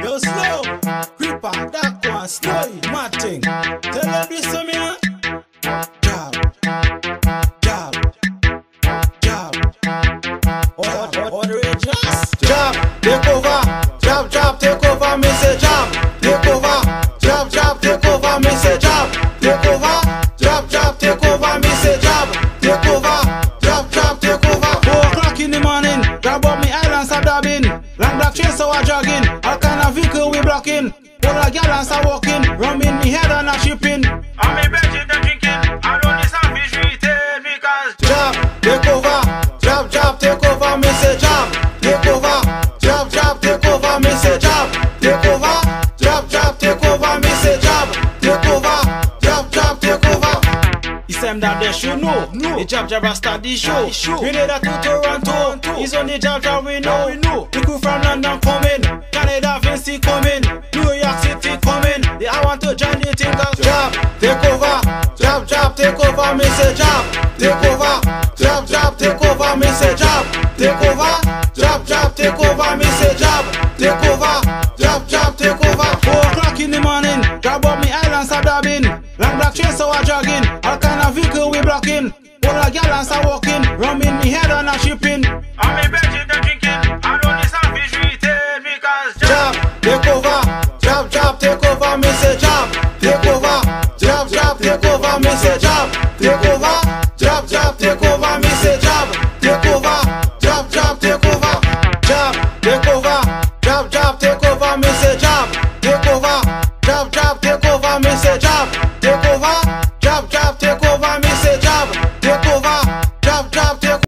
Yo, slow, creeper, that one, slow, mad thing. Tell them this to me, huh? Jab, jab, jab. All the way, just jab, take over, jab, jab, take over, me say jab, take over, jab, jab, take over, me say jab, take over, jab, jab, take over, me say jab, take over, jab, jab, take over. 4 o'clock in the morning, grab up me island, start dabbing. Long black chain, so I jogging. All kind of vehicle we blocking. All the gallons are walking. Rum in me head and a shipping. I'm a betting and drinking. I don't need some fish retail because jab, take over, jab, jab, take over, me say jab, take over, jab, jab, take over, me say jab, take over, jab, jab, take over, me say jab, take over, jab, jab, take over. It's time that they should know. The jab jab has start the show. We need that to Toronto. It's on the jab jab we know. The crew from London coming.